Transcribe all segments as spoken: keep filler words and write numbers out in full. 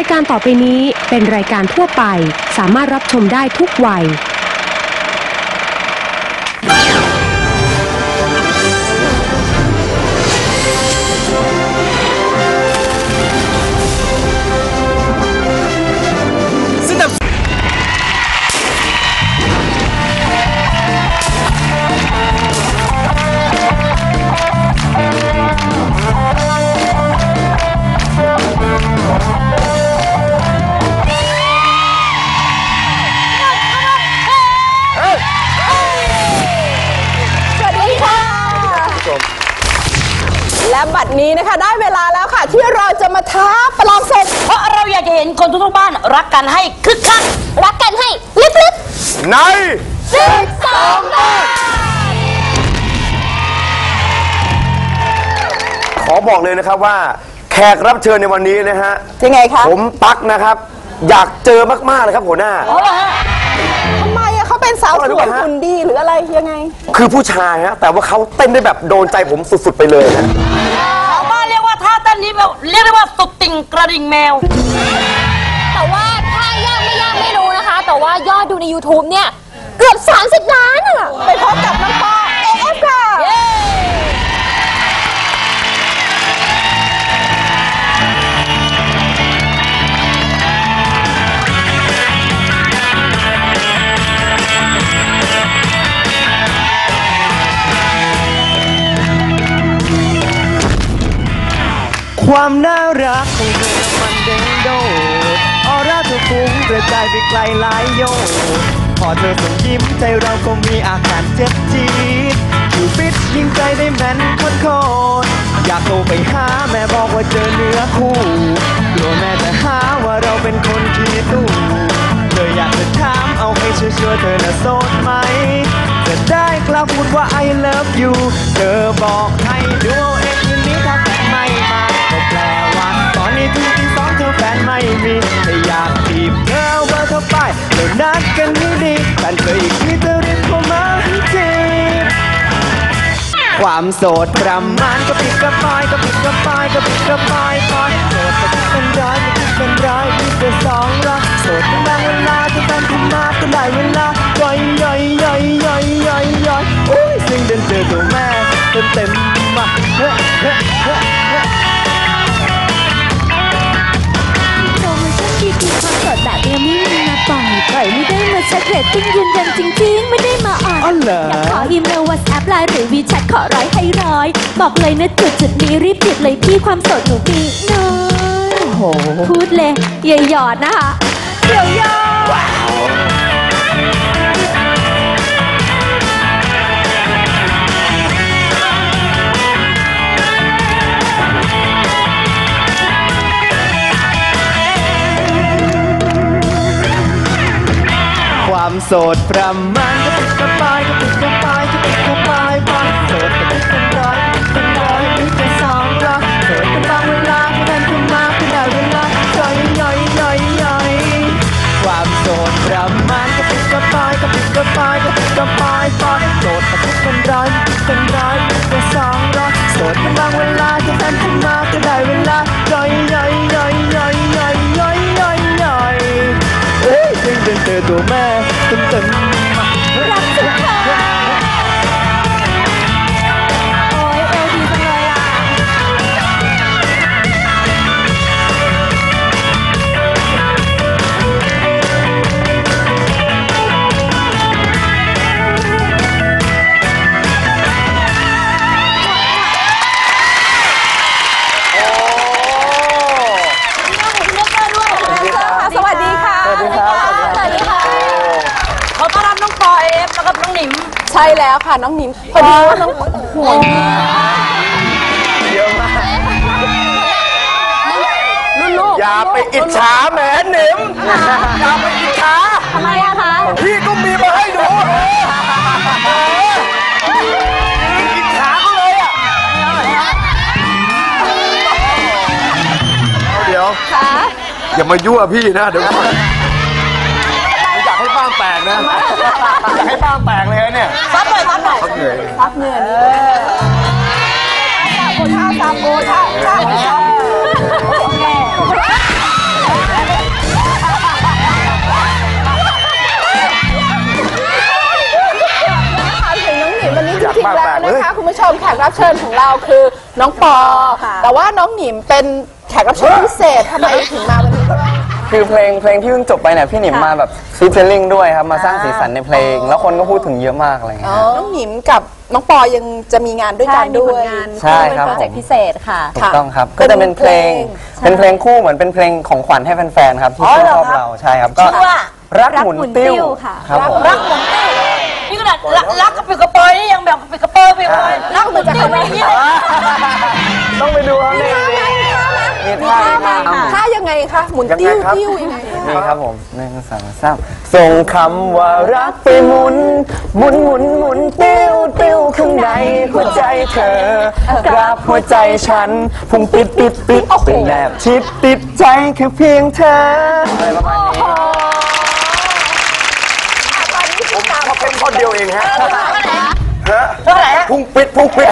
ายการต่อไปนี้เป็นรายการทั่วไปสามารถรับชมได้ทุกวัยและบัดนี้นะคะได้เวลาแล้วค่ะที่เราจะมาท้าประลองศึกเพราะเราอยากจะเห็นคนทุกๆบ้านรักกันให้คึกคักรักกันให้ลึกๆในศึกสองบ้านขอบอกเลยนะครับว่าแขกรับเชิญในวันนี้นะฮะยังไงคะผมตั๊กนะครับอยากเจอมากๆเลยครับหัวหน้าทำไมอะเขาเป็นสาวสวยหุ่นดีหรืออะไรยังไงคือผู้ชายฮะแต่ว่าเขาเต้นได้แบบโดนใจผมสุดๆไปเลยนะชาวบ้านเรียกว่าท่าเต้นนี้แบบเรียกได้ว่าสุดติ่งกระดิ่งแมวแต่ว่าท่ายากไม่ยากไม่รู้นะคะแต่ว่ายอดดูใน ยูทูบ เนี่ยเกือบสามสิบล้านอะไปพบกับน้องปอ เอ เอฟ ค่ะความน่ารักของเธอมันเด้งโดดออร่าเธอฟุ้งกระจายไปไกลหลายโยชน์พอเธอส่งยิ้มใจเราก็มีอาการเจ็บจี๊ดอยู่ฟิตยิงใจได้แม่นโคตรอยากโทรไปหาแม่บอกว่าเจอเนื้อคู่กลัวแม่จะหาว่าเราเป็นคนขี้ตู้เธออยากจะถามเอาให้ชัวร์ๆเธอน่ะโสดไหมจะได้กล้าพูดว่า I love you เธอบอกให้ดูเองคืนนี้ถ้าแฟนไม่มาก็แปลว่าตอนนี้ถึงที่สองเธอแฟนไม่มีแต่อยากจีบเธอว่าเธอไปเดี๋ยวนัดกันให้ดีแต่เคยอีกทีเธอรีบเข้ามาให้จีบความโสดประมาณก็ปิดกระปายก็ปิดกระปายก็ปิดกระปายปายโสดก็ปิดเป็นร้อยก็ปิดเป็นร้อยมีแต่สองรักโสดเป็นบางเวลาจะแฟนคุณมาก็ได้เวลาย่อยย่อยย่อยย่อยย่อยย่อยโอ้ยซึ่งเดินเจอตัวแม่เต็มเต็มมาเฮ้เฮ้เฮ้เฮ้โปรโมชั่นดีๆความสดแบบยังไม่มีมาปล่อยปล่อยไม่ได้มาเช็คเรตติ้งยืนยันจริงๆไม่ได้มาอ่อนอยากขออีเมล วอทส์แอป ไลน์หรือวีแชทขอร้อยให้ร้อยบอกเลยนะจุดจุดนี้รีบติดเลยพี่ความสดหนูมีน้อยพูดเลยอย่าหยอดนะคะเดี๋ยวหยอดความโสดประมาณก็ปิดกระปายก็ปิดกระปายก็ปิดกระปายปายโสดก็ปิดเป็นร้อยเป็นร้อยมีแต่สองรักโสดเป็นบางเวลาแฟนคุณมาก็ได้เวลาย่อยย่อยย่อยย่อยความโสดประมาณก็ปิดกระปายก็ปิดกระปายก็ปิดกระปายปายโสดก็ปิดเป็นร้อยเป็นร้อยมีแต่สองรักโสดเป็นบางเวลาแฟนคุณมาก็ได้เวลาย่อยย่อยย่อยย่อยย่อยย่อยย่อยย่อยเอ้ยจึงเดินเจอตัวแม่เต็มเต็มรักสุดค่ะโอ้ยเอวดีจังเลยอ่ะสวัสดีค่ะสวัสดีครับสวัสดีค่ะขอต้อนรับน้องปอ เอ เอฟ แล้วก็น้องหนิมใช่แล้วค่ะน้องหนิมพอดีว่าน้องห่วงเยอะมากรุ่นลูกอย่าไปอิจฉาแหมหนิมอย่าไปอิจฉาทำไมอะคะพี่ก็มีมาให้ดูอิจฉาเขาเลยอ่ะเดี๋ยวอย่ามายั่วพี่นะเดี๋ยวก่อนอยากให้บ้างแตกนะอยากให้บ้างแตกเลยเนี่ยซับเลยซับหน่อยซับเหนื่อยซับเหนื่อยนี่ท่าซับโอท่าท่าซับรับเชิญของเราคือน้องปอแต่ว่าน้องหนิมเป็นแขกรับเชิญพิเศษทำไมถึงมาวันนี้คือเพลงเพลงที่เพิ่งจบไปเนี่ยพี่หนิมมาแบบฟีเจอริ่งด้วยครับมาสร้างสีสันในเพลง แล้วคนก็พูดถึงเยอะมากอะไรเงี้ยน้องหนิมกับน้องปอยังจะมีงานด้วยกันด้วยใช่ครับเป็นโปรเจกต์พิเศษค่ะถูกต้องครับก็จะเป็นเพลงเป็นเพลงคู่เหมือนเป็นเพลงของขวัญให้แฟนๆครับที่ชื่นชอบเราใช่ครับก็รักหมุนติ้วครับผมรักหมุนติ้วนี่ขนาดรักกระปิดกระปอยนี่ยังแบบกระปิดกระปอยไปเลยรักหมุนติ้วไม่อย่างนี้เลยต้องไปดูครับในมีท่ามีท่าถ้ายังไงคะหมุนติ้วติ้วยังไงนี่ครับผมหนึ่งสองสามส่งคำว่ารักไปหมุนหมุนหมุนหมุนติ้วติ้วข้างในหัวใจเธอกราบหัวใจฉันพุ่งปิดปิดปิดเป็นแนบชิดติดใจแค่เพียงเธออะไรประมาณนี้ผมเขาเป็นคนเดียวเองฮะฮะเท่าไหร่ฮะพุ่งปิดพุ่งปิด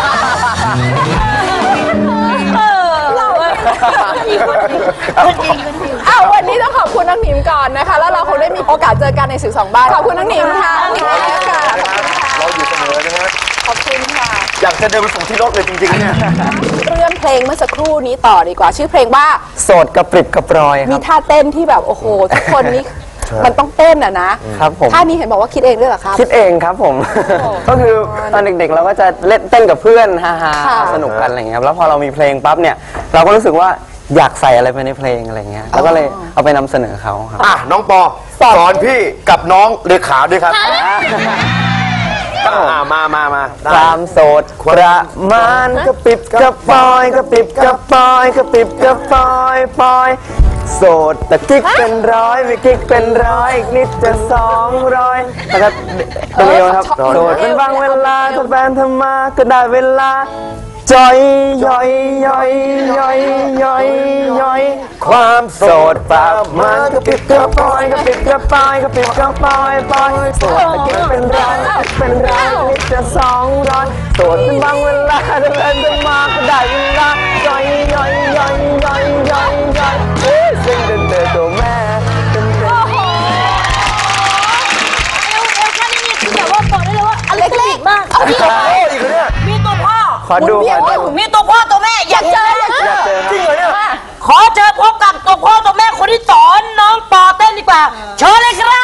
อ้าววันนี้ต้องขอบคุณน้องหนิมก่อนนะคะแล้วเราคงได้มีโอกาสเจอกันในสื่อสองบ้านขอบคุณน้องหนิมค่ะน้องหนิมค่ะเราอยู่เสมอนะฮะขอบคุณค่ะอยากจะเดินไปส่งที่รถเลยจริงๆเนี่ยเรื่องเพลงเมื่อสักครู่นี้ต่อดีกว่าชื่อเพลงว่าโสดกระปริบกระปรอยคมีรับท่าเต้นที่แบบโอ้โหทุกคนนี้มันต้องเต้นอ่ะนะครับผมท่านี้เห็นบอกว่าคิดเองด้วยเหรอครับคิดเองครับผม ก็คือตอนเด็กๆเราก็จะเล่นเต้นกับเพื่อนฮ่าค่ะๆสนุกกันอะไรเงี้ยครับแล้วพอเรามีเพลงปั๊บเนี่ยเราก็รู้สึกว่าอยากใส่อะไรไปในเพลงอะไรเงี้ยแล้วก็เลยเอาไปนำเสนอเขาครับอ่ะน้องปอสอนพี่กับน้องเลขาด้วยครับอ่ามามามาได้ความโสดประมาณกระปิบกระปอยกระปิบกระปอยกระปิบกระปอยปอยโสดแต่กิ๊กเป็นร้อยไม่กิ๊กเป็นร้อยอีกนิดจะสองร้อยนะครับตัวเดียวครับโสดเป็นบางเวลาถ้าแฟนเธอมาก็ได้เวลาจอยย่อยย่อยย่อยย่อยย่อยความโสดประมาณกระปิบกระปอยกระปิบกระปอยกระปิบกระปอยปอยโสดแต่กิ๊กเป็นร้อยเป็นร้อยนิดจะสองร้อยโสดเป็นบางเวลาถ้าแฟนเธอมาก็ได้เวลาจอยย่อยย่อยย่อยย่อยย่อยซึ่งเป็นเธอตัวแม่เป็นเธอเอวเอวแค่นี้คือแบบว่าบอกได้เลยว่าอันเล็กๆมากเอาดิโอ้อีกแล้วเนี่ยมีตัวพ่อขอดูขอดูมีตัวพ่อตัวแม่อยากเจออยากเจอจริงเหรอเนี่ยขอเจอพบกับตัวพ่อตัวแม่คนที่สอนน้องปอเต้นดีกว่าเชิญเลยครับ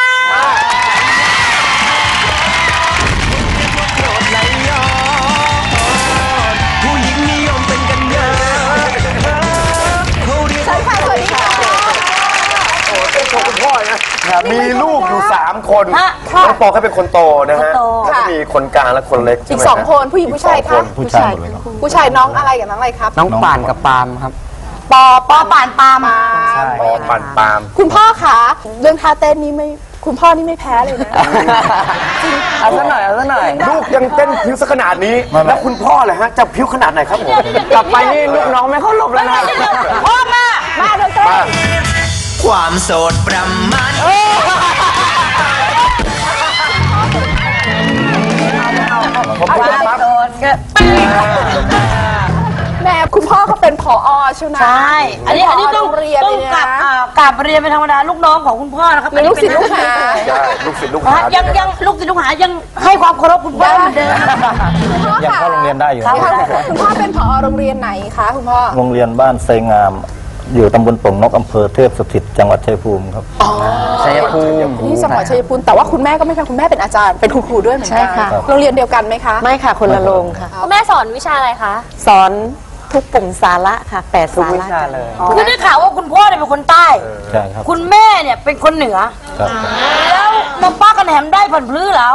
ผู้หญิงนิยมเป็นกันเยอะเขาเรียกสวัสดีค่ะโอ้เป็นคนคุณพ่อนะมีลูกอยู่สามคนค่ะน้องปอเขาเป็นคนโตนะฮะคนโตแล้วก็มีคนกลางและคนเล็กใช่อีไหกมสองฮะคนผู้หญิงผู้ชายครับผู้ชายหมดเลยครับผู้ชายน้องอะไรกับน้องอะไรครับน้องป่านกับปาล์มครับปอปอป่านปามาปอปันปามคุณพ่อคะเรื่องท่าเต้นนี้ไม่คุณพ่อนี่ไม่แพ้เลยนะเอาซะหน่อยเอาซะหน่อยลูกยังเต้นพิ้วสักขนาดนี้ แล้วคุณพ่อเลยฮะจะพิ้วขนาดไหนครับผมกลับไปนี่ลูกน้องไม่เข้าหลบแล้วนะพ่อมามาเดินเต้นความโสดประมาณขอบคุณครับแม่คุณพ่อเขาเป็นผอใช่ไหมใช่ อันนี้อันนี้ต้องโรงเรียนต้องเลยกลันะบอ่ากลับเรียนเป็นธรรมดาลูกน้องของคุณพ่อนะครับมีลูกศิษย์ลูกหาใช่ลูกศิษย์ลูกฮะหายังยังลูกศิษย์ลูกหายังให้ความเคารพคุณพ่อเหมือนเดิมยังเข้าโรงเรียนได้อยู่คุณพ่อคุณพ่อเป็นผอโรงเรียนไหนคะคุณพ่อโรงเรียนบ้านไซงาม อยู่ตำบลโป่งนกอำเภอเทพสถิตจังหวัดชัยภูมิครับชัยภูมิที่จังหวัดชัยภูมิแต่ว่าคุณแม่ก็ไม่ใช่คุณแม่เป็นอาจารย์เป็นคุณครูด้วยเหมือนกันใช่ค่ะโรงเรียนเดียวกันไหมคะไม่ค่ะ คนละโรงค่ะคุณแม่สอนวิชาอะไรคะสอนทุกปุ่มสาระค่ะแปดทุกสาวิระชาเลยคือได้ข่าวว่าคุณพ่อเนี่ยเป็นคนใต้ใช่ครับคุณแม่เนี่ยเป็นคนเหนือครับแล้วมาป้ากันแหมได้ผันพลื้อแล้ว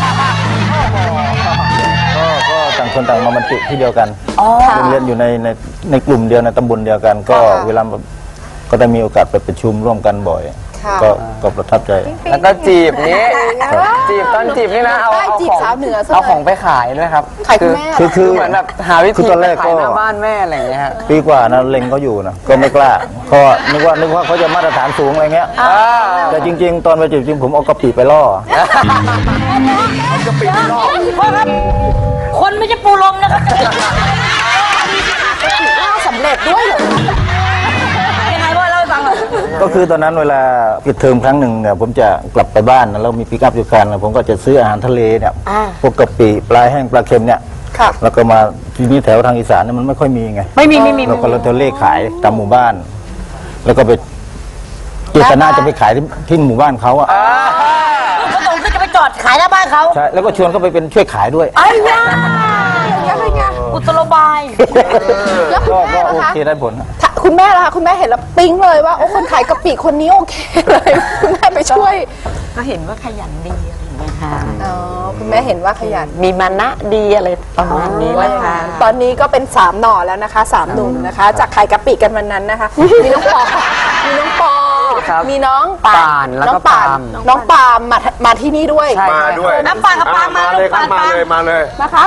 ก็ก็ต่างคนต่างมาบรรจุที่เดียวกันโรงเรียนอยู่ในในในกลุ่มเดียวในตำบลเดียวกัน ก็เวลาก็ได้มีโอกาสไปประชุมร่วมกันบ่อย ก็ก็ประทับใจแล้วก็จีบนี้จีบตอนจีบนี่นะเอาได้เอาจีขบองสาวเหนือซะเอาเลยของไปขายด้วยครับขายคุณแม่คือคือเหมือนแบบหาวิคือธีตอนแรกไปขายก็หน้าบ้านแม่อะไรอย่างเงี้ยฮะปีกว่านะเล็งเขาอยู่นะก็ไม่กล้าเพราะนึกว่านึกว่าเขาจะมาตรฐานสูงอะไรเงี้ยอ่าแต่จริง ๆ ตอนไปจีบจริงผมเอากะปิไปล่อพ่อครับ คนไม่ใช่ปูลมนะครับล่าสำเร็จด้วยเหรอยังไงพ่อเล่าให้ฟังหน่อยก็คือตอนนั้นเวลาปิดเทอมครั้งหนึ่งเนี่ยผมจะกลับไปบ้านนะแล้วมีปิกอัพอยู่คันแล้วผมก็จะซื้ออาหารทะเลเนี่ยพวกกะปิปลาแห้งปลาเค็มเนี่ยครับแล้วก็มาทีนี้แถวทางอีสานเนี่ยมันไม่ค่อยมีไงไม่มีไม่มีเราก็เลยจะเลขขายตามหมู่บ้าน แล้วก็ไปเจตนาจะไปขายที่ที่หมู่บ้านเขาอ่ะเขาตรงที่จะไปจอดขายหน้าบ้านเขาใช่แล้วก็ชวนเขาไปเป็นช่วยขายด้วยไอ้ยาอุตรบายแล้วคุณก็แม่ก็โอล่ะเคคะได้ผลถ้าคุณแม่ล่ะคะคุณแม่เห็นแล้วปิ๊งเลยว่าโอ้คนขายกะปิคนนี้โอเคเลยคุณแม่ไปช่วยก็เห็นว่าขยันดีอะไรอย่างเงี้ยค่ะอ๋อคุณแม่เห็นว่าขยันมีมานะดีอะไรประมาณนี้แหละค่ะตอนนี้ก็เป็นสามหน่อแล้วนะคะสามหนุ่มนะคะ จากขายกะปิกันวันนั้นนะคะ มีน้องปอมีน้องปอมีน้องปานแล้วก็น้องปานปาล์มน้องปาล์มมามาที่นี่ด้วยมาด้วยน้ำปลากับปลามาเลยครับมาเลยมาเลยนะครับ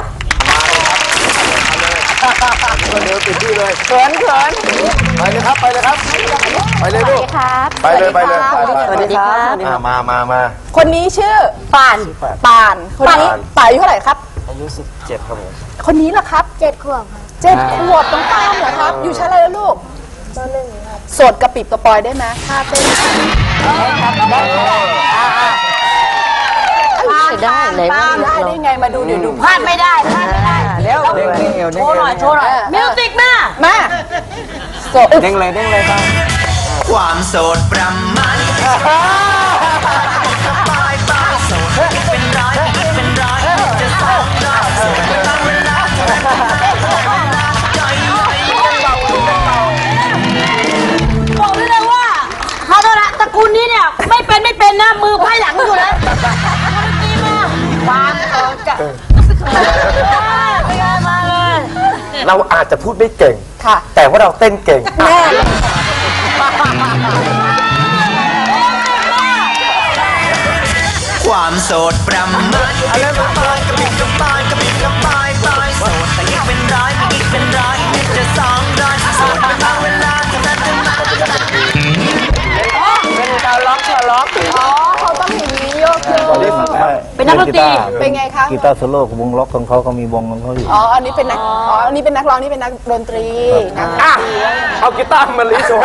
เร็วติดที่เลยเขินเขินไปเลยครับไปเลยครับไปเลยลูกครับไปเลยไปเลยสวัสดีครับอ่ะมามามาคนนี้ชื่อปานปานคนนี้ปานปานอายุเท่าไหร่ครับอายุสิบเจ็ดครับผมคนนี้ล่ะครับเจ็ดขวบเจ็ดขวบต้องตามเหรอครับ อยู่ชั้นอะไรแล้วลูกตอนหนึ่งครับโสดกระปิบกระปอยได้ไหมท่าเต้นครับได้ได้ไหนว่าได้ได้ไงมาดูเดี๋ยวดูพลาดไม่ได้พลาดไม่ได้เร็วเด้งเด้งเอวโชเด้งว์หน่อยโชว์หน่อยมิวสิกมามาโสดเด้งเลยเด้งเลยครับความโสดประมาณปลายปลายโสดเป็นร้อยเป็นร้อยจะสองร้อยโสดบางเวลาจะเป็นเวลาย่อยย่อยบอกได้เลยว่าฮาโดระตระกูลนี้เนี่ยไม่เป็นไม่เป็นนะมือไพ่หลังอยู่นะตีมาความเออจะมาเลยเราอาจจะพูดไม่เก่งค่ะแต่ว่าเราเต้นเก่งแม่ความโสดประมาณปลายกระปิดกระปายกระปิดกระปายปลายโสดแต่อีกเป็นร้อยอีกเป็นร้อยจะสองร้อยโสดเป็นบางเวลาเท่านั้นจะมาเป็นชาวล็อกชาวล็อกอ๋อเขาต้องอย่างนี้โยกโยกเป็นนักดนตรีเป็นไงคะกีตาร์โซโล่วงล็อกของเขาเขามีวงของเขาอยู่อ๋อ อันนี้เป็นนัก อ๋อ อันนี้เป็นนักร้อง นี่เป็นนักดนตรีนะอ่ะเอากีตาร์มาลีโชว์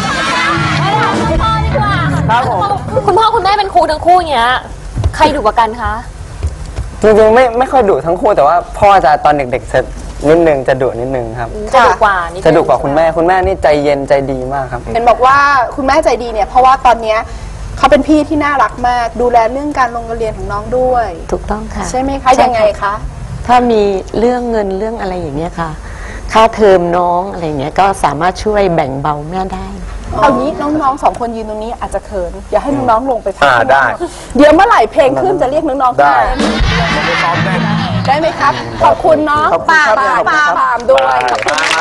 ครับผมคุณพ่อคุณแม่เป็นครูทั้งคู่เนี้ยใครดุกว่ากันคะจริงๆไม่ไม่ค่อยดุทั้งคู่แต่ว่าพ่อจะตอนเด็กๆจะนิดนึงจะดุนิดนึงครับจะดุกว่านิดนึงจะดุกว่าคุณแม่คุณแม่นี่ใจเย็นใจดีมากครับเห็นบอกว่าคุณแม่ใจดีเนี่ย เพราะว่าตอนเนี้ยเขาเป็นพี่ที่น่ารักมาก ดูแลเรื่องการลงเรียนของน้องด้วยถูกต้องค่ะใช่ไหมคะ ยังไงคะถ้ามีเรื่องเงินเรื่องอะไรอย่างเงี้ยค่ะ ค่าเทอมน้องอะไรเงี้ยก็สามารถช่วยแบ่งเบาแม่ได้เอางี้น้องๆสองคนยืนตรงนี้อาจจะเขิน อย่าให้น้องๆลงไปพักอ่าได้เดี๋ยวเมื่อไหร่เพลงขึ้นจะเรียกน้องๆขึ้นได้มาได้ไหมครับ ขอบคุณน้องปาล์มปาล์มปาล์มด้วยขอบคุณค่ะ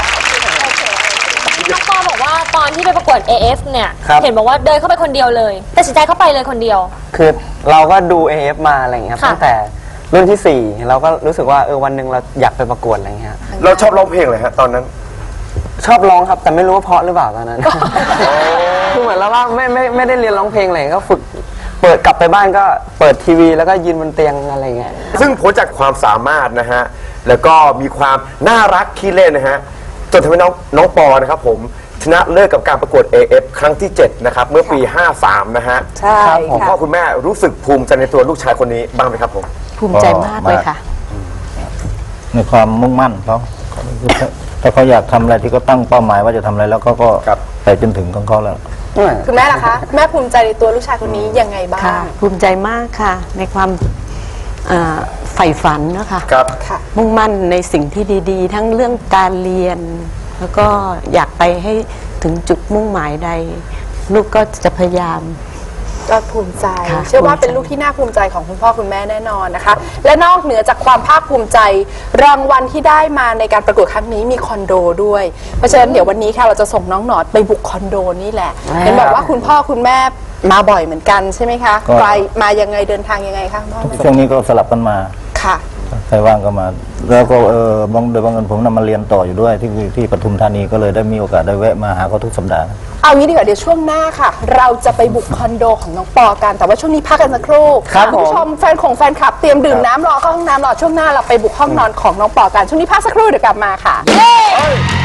น้องปอบอกว่าตอนที่ไปประกวด เอ เอฟ เนี่ยครับเห็นบอกว่าเดินเข้าไปคนเดียวเลยตัดสินใจเข้าไปเลยคนเดียวคือเราก็ดู เอ เอฟ มาอะไรอย่างเงี้ยครับค่ะตั้งแต่รุ่นที่สี่เราก็รู้สึกว่าเออวันหนึ่งเราอยากไปประกวดอะไรอย่างเงี้ยเราชอบร้องเพลงเลยฮะตอนนั้นชอบร้องครับแต่ไม่รู้ว่าเพราะหรือเปล่าตอนนั้น คือเหมือนแล้วว่าไม่ไม่ไม่ได้เรียนร้องเพลงอะไรก็ฝึกเปิดกลับไปบ้านก็เปิดทีวีแล้วก็ยืนบนเตียงอะไรเงี้ยซึ่งผลจากความสามารถนะฮะ แล้วก็มีความน่ารักขี้เล่นนะฮะ จนทำให้น้องน้องปอนะครับผมชนะเลิศกับการประกวด เอ เอฟ ครั้งที่ เจ็ด นะครับ เมื่อปี ห้าสาม นะฮะใช่คุณพ่อค่ะคุณแม่รู้สึกภูมิใจในตัวลูกชายคนนี้บ้างไหมครับผมภูมิใจมากเลยค่ะในความมุ่งมั่นเขาถ้าเขาอยากทำอะไรที่เขาตั้งเป้าหมายว่าจะทำอะไรแล้วเขาก็ครับไปจนถึงของเขาแล้วคุณแม่ล่ะคะแม่ภูมิใจในตัวลูกชายคนนี้ยังไงบ้างค่ะ ภูมิใจมากค่ะ ในความอ่าใฝ่ฝันนะคะครับค่ะมุ่งมั่นในสิ่งที่ดีๆ ทั้งเรื่องการเรียน แล้วก็อยากไปให้ถึงจุดมุ่งหมายใด ลูกก็จะพยายามก็ภูมิใจค่ะเชื่อว่าภูมิใจเป็นลูกที่น่าภูมิใจของคุณพ่อคุณแม่แน่นอนนะคะ และนอกเหนือจากความภาคภูมิใจ รางวัลที่ได้มาในการประกวดครั้งนี้มีคอนโดด้วย เพราะฉะนั้นเดี๋ยววันนี้ค่ะเราจะส่งน้องหนอดไปบุกคอนโดนี่แหละ เห็นบอกว่าคุณพ่อคุณแม่มาบ่อยเหมือนกันใช่ไหมคะก็ไปมายังไงเดินทางยังไงคะคุณพ่อช่วงนี้ก็สลับกันมาค่ะใครว่างก็มา แล้วก็เออบางโดยบังเอิญผมนำมาเรียนต่ออยู่ด้วยที่ที่ปทุมธานีก็เลยได้มีโอกาสได้แวะมาหาเขาทุกสัปดาห์เอางี้ดีกว่าเดี๋ยวช่วงหน้าค่ะ เราจะไปบุกคอนโดของน้องปอกัน แต่ว่าช่วงนี้พักกันสักครู่ครับณผู้ชมแฟนของแฟนคลับเตรียมดื่มน้ำรอเข้าห้องน้ำรอช่วงหน้าเราไปบุกห้องนอนของน้องปอกันช่วงนี้พักสักครู่เดี๋ยวกลับมาค่ะ